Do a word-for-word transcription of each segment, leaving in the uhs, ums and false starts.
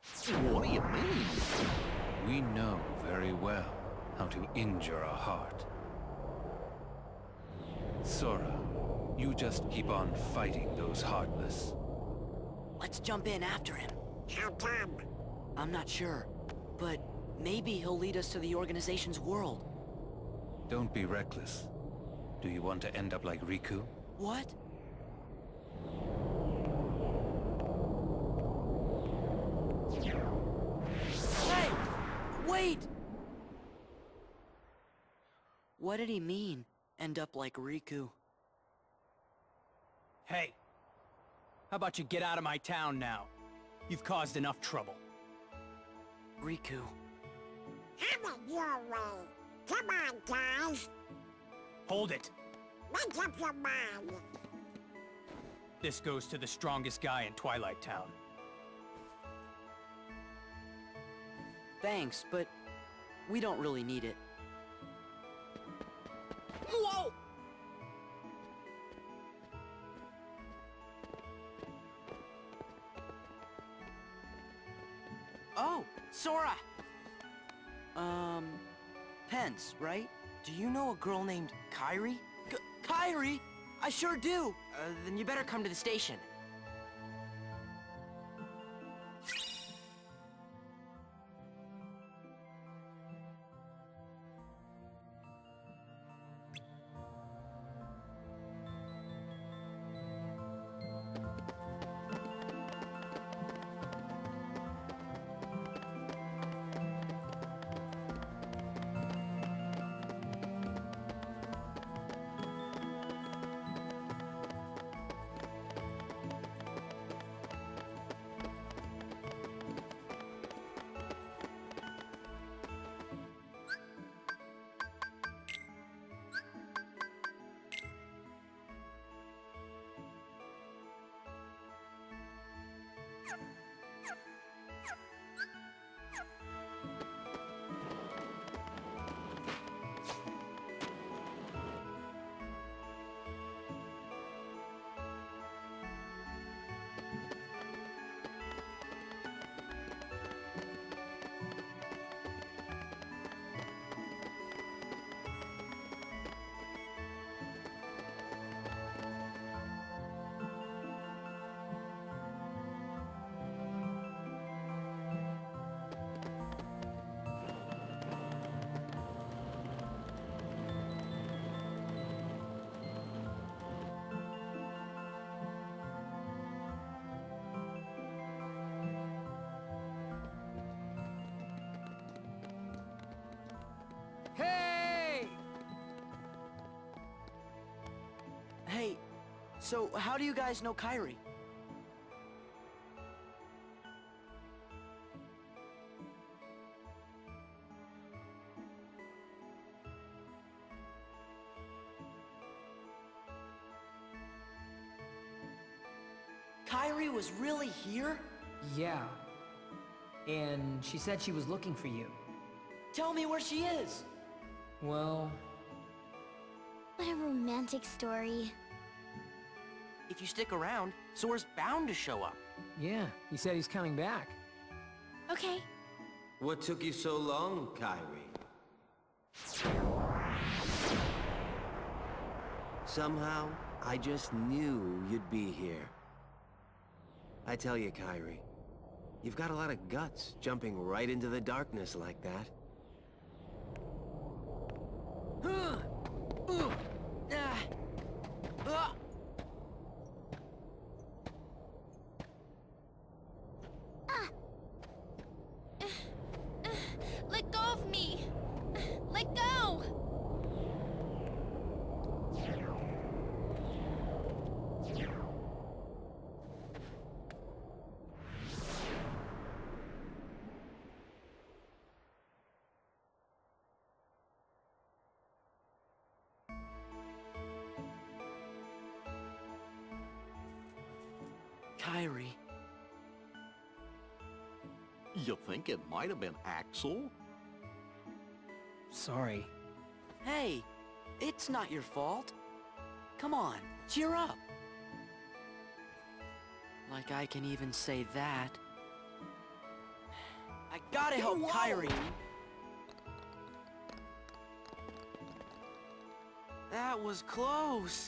What do you mean? We know very well how to injure a heart. Sora, you just keep on fighting those Heartless. Let's jump in after him. How come? I'm not sure, but maybe he'll lead us to the organization's world. Don't be reckless. Do you want to end up like Riku? What? Hey! Wait! What did he mean, end up like Riku? Hey! How about you get out of my town now? You've caused enough trouble. Riku. Have it your way. Come on, guys. Hold it! Make up your mind. This goes to the strongest guy in Twilight Town. Thanks, but we don't really need it. Whoa! Oh, Sora! Um, Pence, right? Do you know a girl named Kairi? K Kairi? I sure do! Uh, then you better come to the station. Hey! Hey, so how do you guys know Kairi? Kairi was really here? Yeah. And she said she was looking for you. Tell me where she is! Well... What a romantic story. If you stick around, Sora's bound to show up. yeah, he said he's coming back. Okay. What took you so long, Kairi? Somehow, I just knew you'd be here. I tell you, Kairi, you've got a lot of guts jumping right into the darkness like that. Let go of me! Let go! Kairi. You think it might have been Axel? Sorry. Hey, it's not your fault. Come on, cheer up. Like I can even say that. Gotta help Whoa. Kyrie. That was close.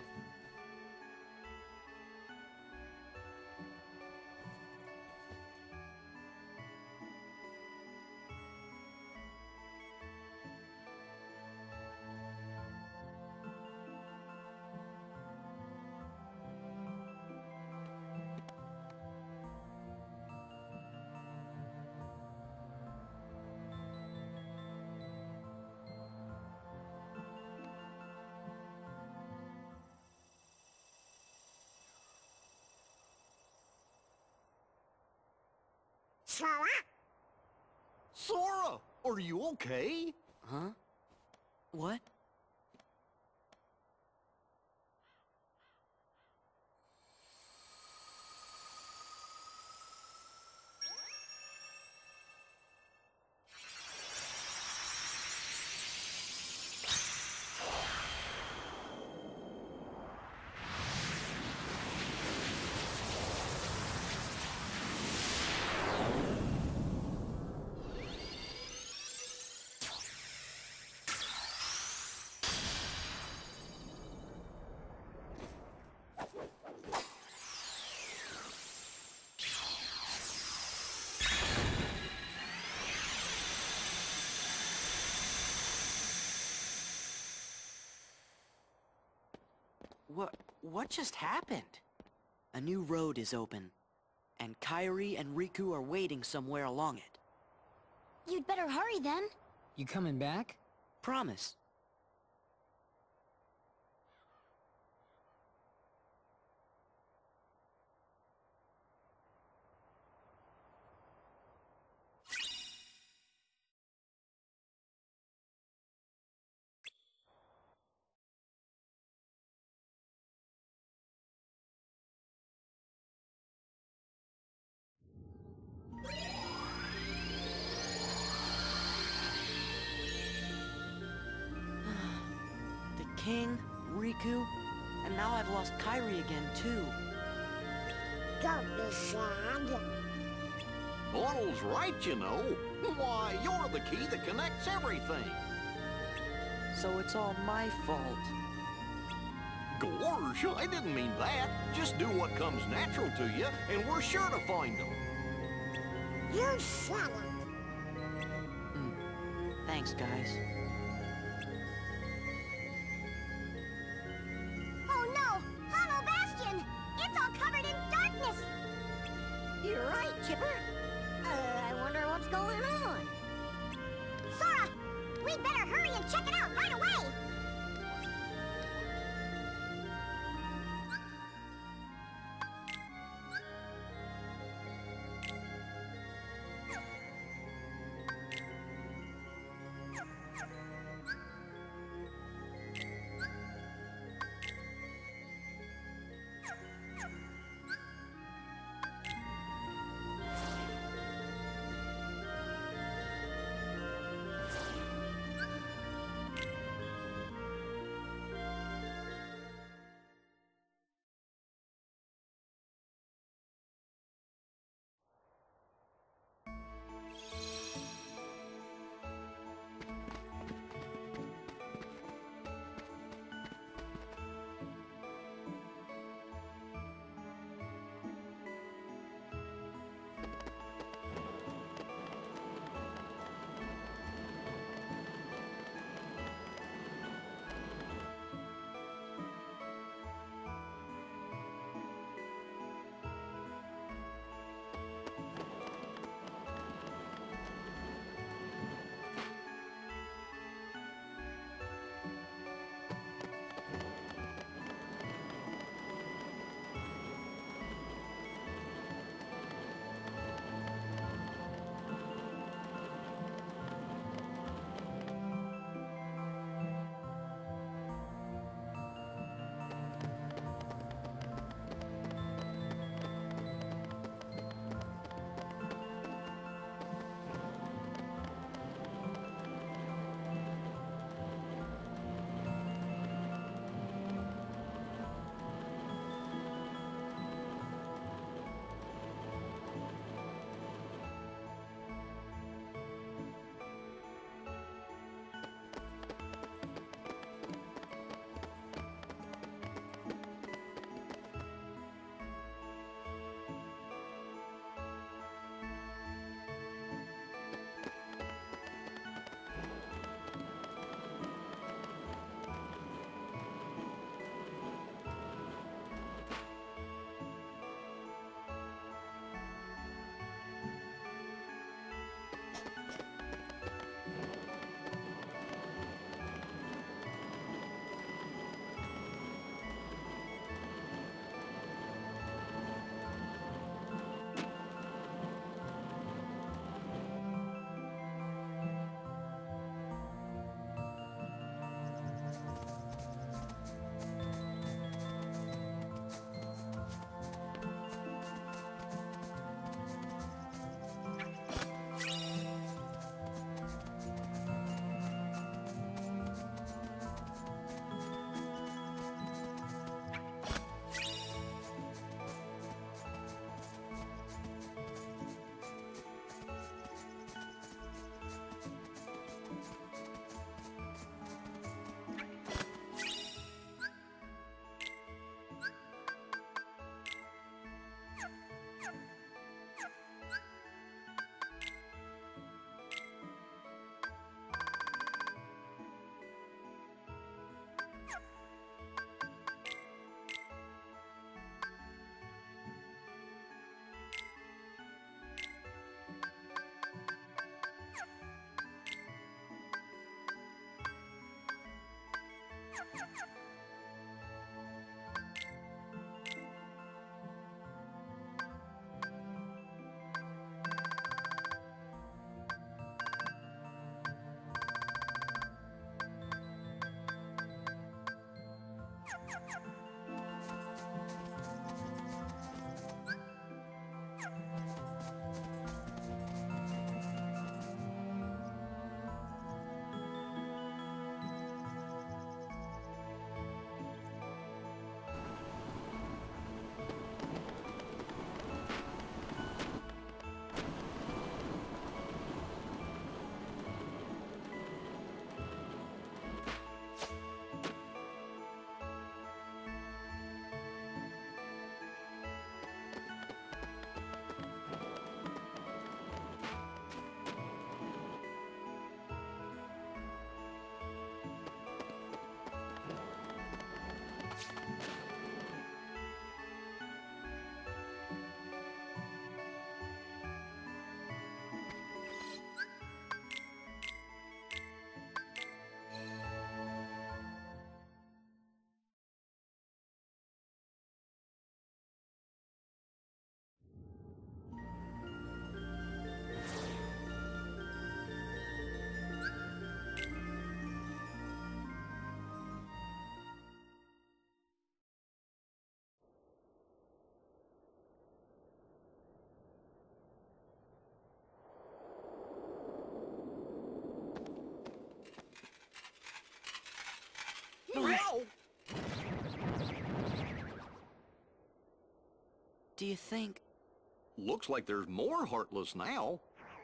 Sora? Sora, are you okay? Huh? What? What, what just happened? A new road is open, and Kairi and Riku are waiting somewhere along it. You'd better hurry then. You coming back? Promise. The King, Riku, and now I've lost Kairi again, too. Don't be sad. Donald's right, you know. Why, you're the key that connects everything. So it's all my fault. Gorge, I didn't mean that. Just do what comes natural to you, and we're sure to find them. You said it. Mm. Thanks, guys. Oh no! Hollow Bastion! It's all covered in darkness! You're right, Chipper. Uh, I wonder what's going on. Sora! We'd better hurry and check it out right away! Do you think... Looks like there's more Heartless now.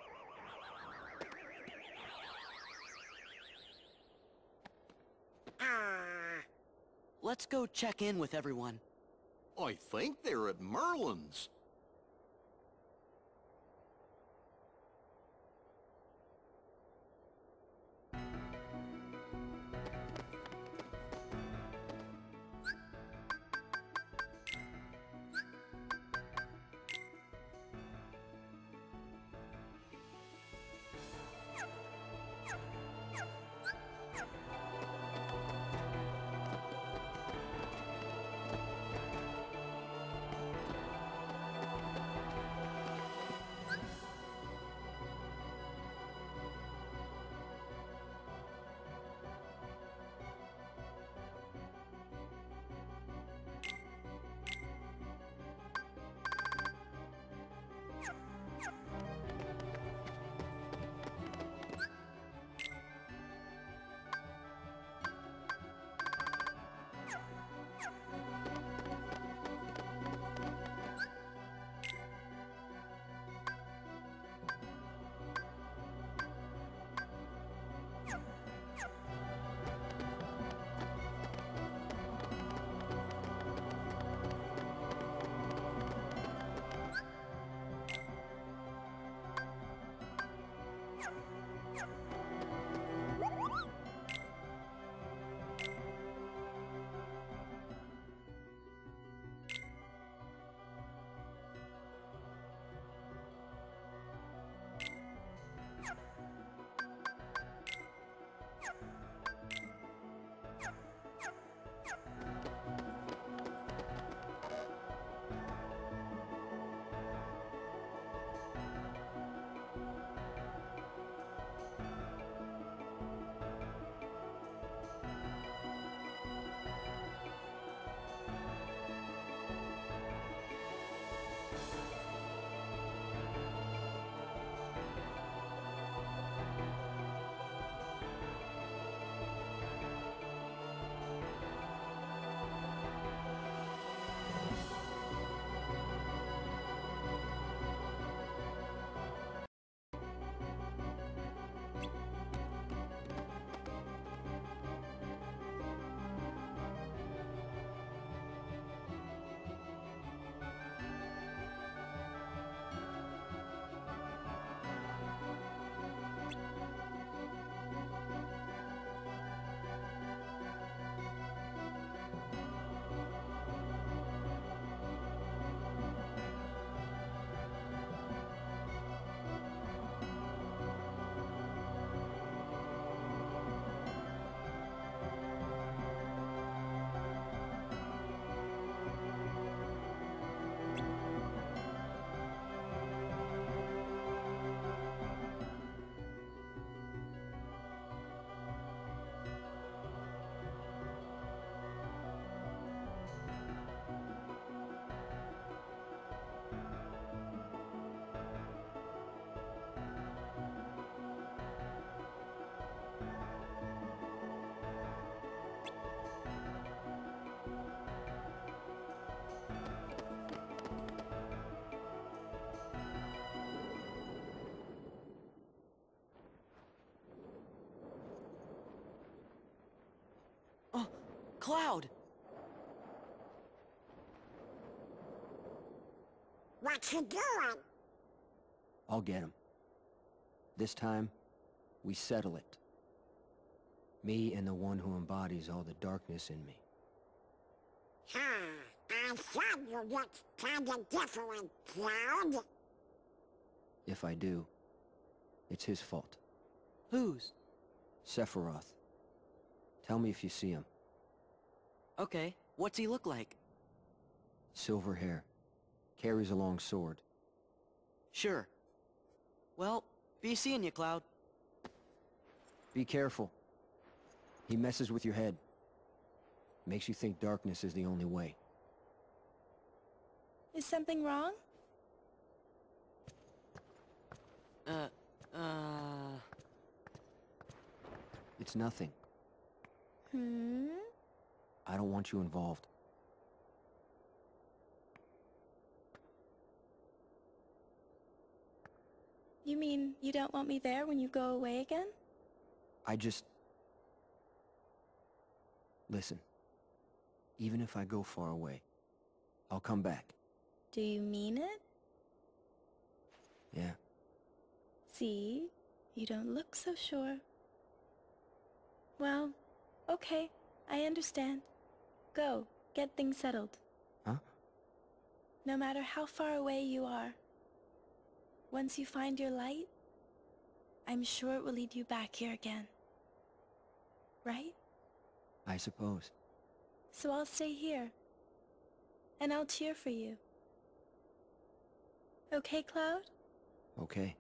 Ah. Let's go check in with everyone. I think they're at Merlin's. Cloud! What you doing? I'll get him. This time, we settle it. Me and the one who embodies all the darkness in me. Huh. I thought you looked kinda different, Cloud. If I do, it's his fault. Whose? Sephiroth. Tell me if you see him. Okay, what's he look like? Silver hair. Carries a long sword. Sure. Well, be seeing you, Cloud. Be careful. He messes with your head. Makes you think darkness is the only way. Is something wrong? Uh, uh... It's nothing. Hmm? I don't want you involved. You mean you don't want me there when you go away again? I just... Listen. Even if I go far away, I'll come back. Do you mean it? Yeah. See? You don't look so sure. Well, okay. I understand. Go. Get things settled. Huh? No matter how far away you are, once you find your light, I'm sure it will lead you back here again. Right? I suppose. So I'll stay here. And I'll cheer for you. Okay, Cloud? Okay.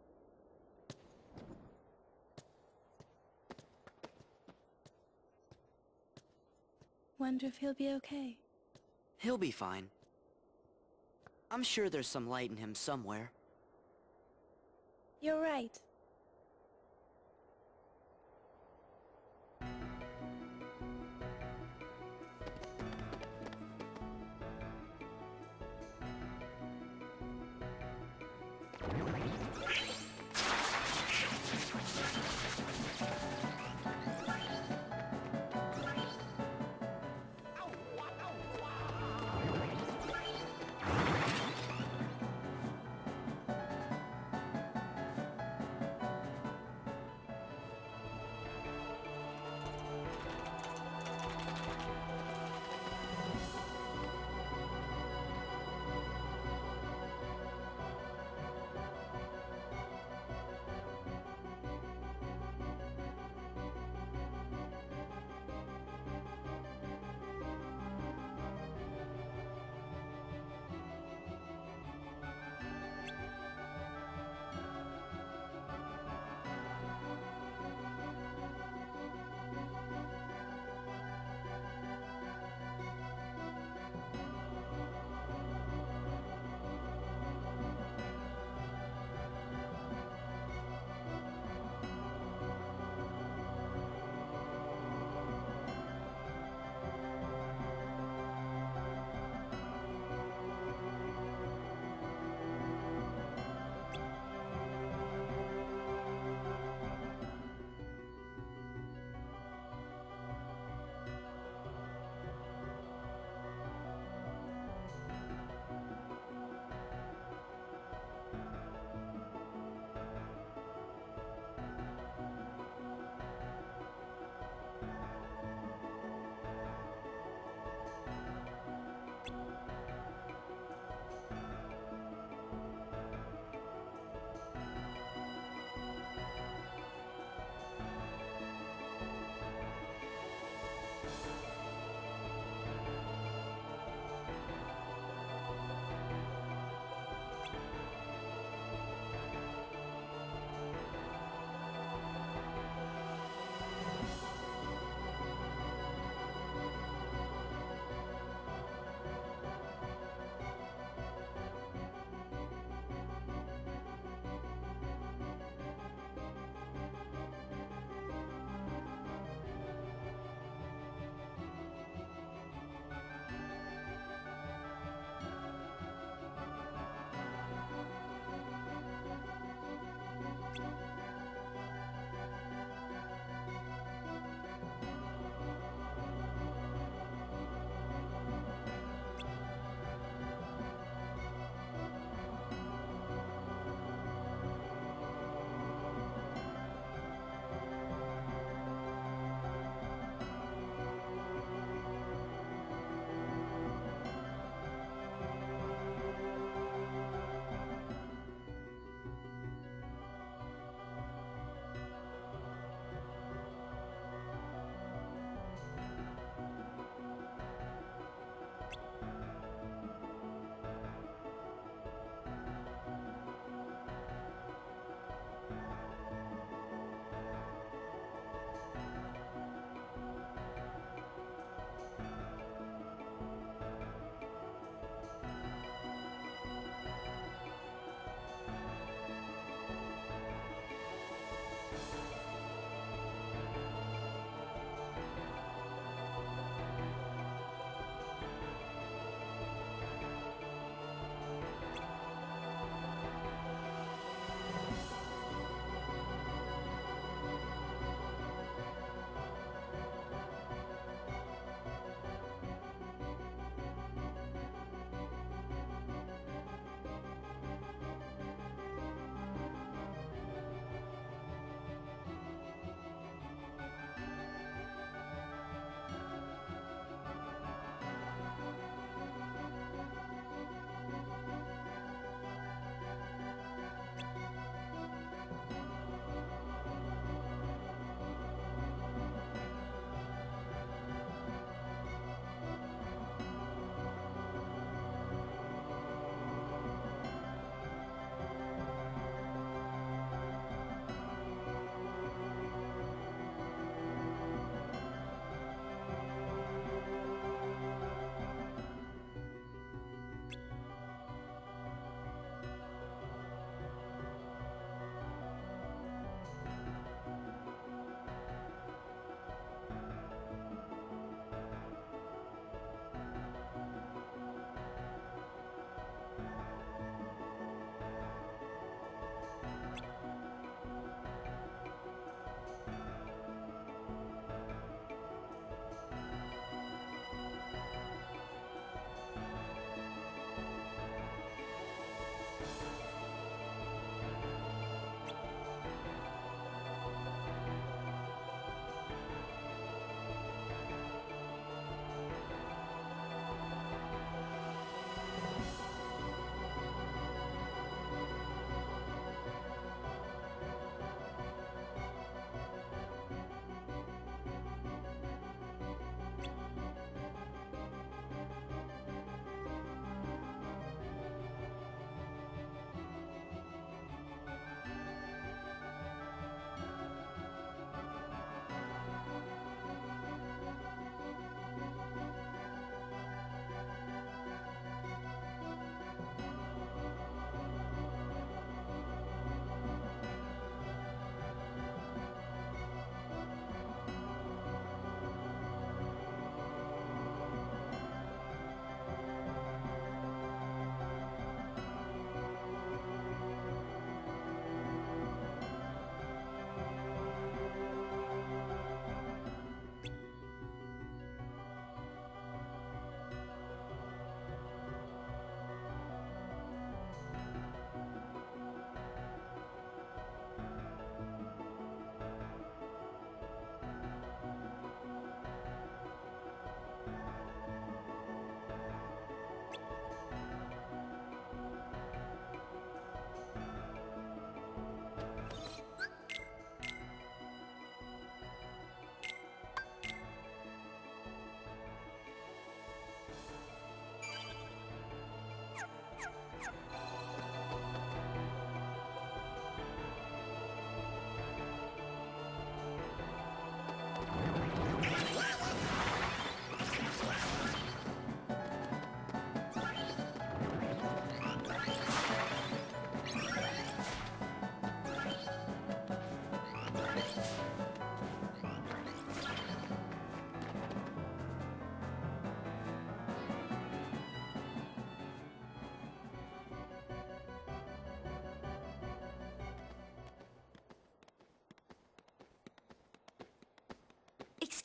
Wonder if he'll be okay. He'll be fine. I'm sure there's some light in him somewhere. You're right.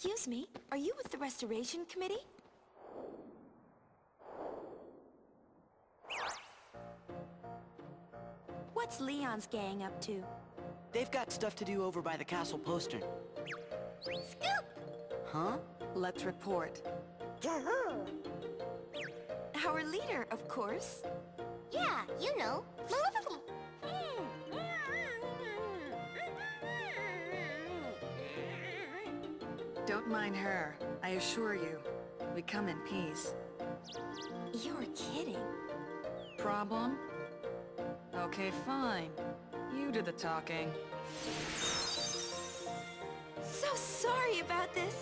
Excuse me, are you with the Restoration Committee? What's Leon's gang up to? They've got stuff to do over by the castle postern. Scoop! Huh? Let's report. To who? Our leader, of course. Yeah, you know. Maleficent. Don't mind her. I assure you, we come in peace. You're kidding. Problem? Okay, fine. You do the talking. So sorry about this.